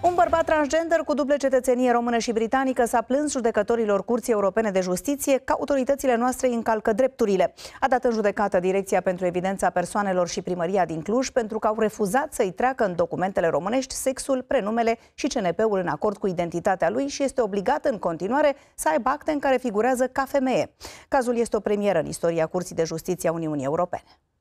Un bărbat transgender cu duble cetățenie română și britanică s-a plâns judecătorilor Curții Europene de Justiție că autoritățile noastre îi încalcă drepturile. A dat în judecată Direcția pentru Evidența Persoanelor și Primăria din Cluj pentru că au refuzat să-i treacă în documentele românești sexul, prenumele și CNP-ul în acord cu identitatea lui și este obligat în continuare să aibă acte în care figurează ca femeie. Cazul este o premieră în istoria Curții de Justiție a Uniunii Europene.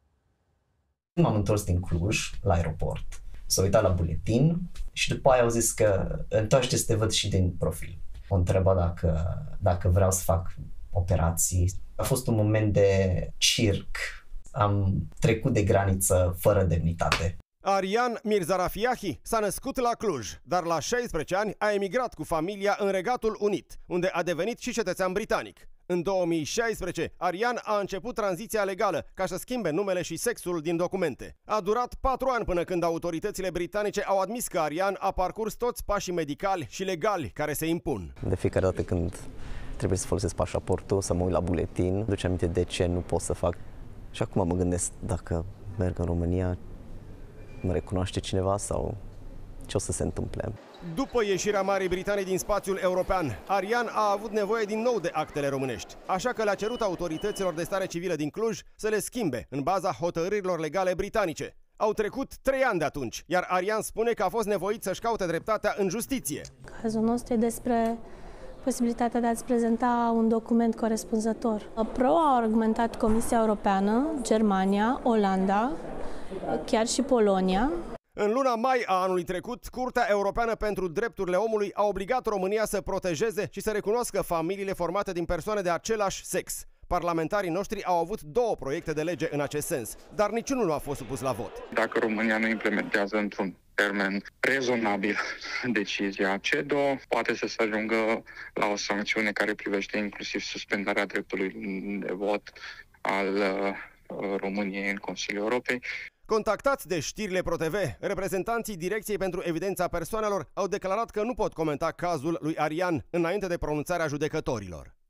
M-am întors din Cluj la aeroport, s-a uitat la buletin și după aia au zis că întoarce să te văd și din profil. O întreba dacă vreau să fac operații. A fost un moment de circ. Am trecut de graniță fără demnitate. Arian Mirzarafiahi s-a născut la Cluj, dar la 16 ani a emigrat cu familia în Regatul Unit, unde a devenit și cetățean britanic. În 2016, Arian a început tranziția legală ca să schimbe numele și sexul din documente. A durat 4 ani până când autoritățile britanice au admis că Arian a parcurs toți pașii medicali și legali care se impun. De fiecare dată când trebuie să folosesc pașaportul, să mă uit la buletin, duce aminte de ce nu pot să fac. Și acum mă gândesc dacă merg în România, mă recunoaște cineva sau ce o să se întâmple. După ieșirea Marii Britanii din spațiul european, Arian a avut nevoie din nou de actele românești, așa că le-a cerut autorităților de stare civilă din Cluj să le schimbe în baza hotărârilor legale britanice. Au trecut 3 ani de atunci, iar Arian spune că a fost nevoit să-și caute dreptatea în justiție. Cazul nostru e despre posibilitatea de a-ți prezenta un document corespunzător. Pro a argumentat Comisia Europeană, Germania, Olanda, chiar și Polonia. În luna mai a anului trecut, Curtea Europeană pentru Drepturile Omului a obligat România să protejeze și să recunoască familiile formate din persoane de același sex. Parlamentarii noștri au avut 2 proiecte de lege în acest sens, dar niciunul nu a fost supus la vot. Dacă România nu implementează într-un termen rezonabil decizia CEDO, poate să se ajungă la o sancțiune care privește inclusiv suspendarea dreptului de vot al României în Consiliul Europei. Contactați de Știrile ProTV, reprezentanții Direcției pentru Evidența Persoanelor au declarat că nu pot comenta cazul lui Arian înainte de pronunțarea judecătorilor.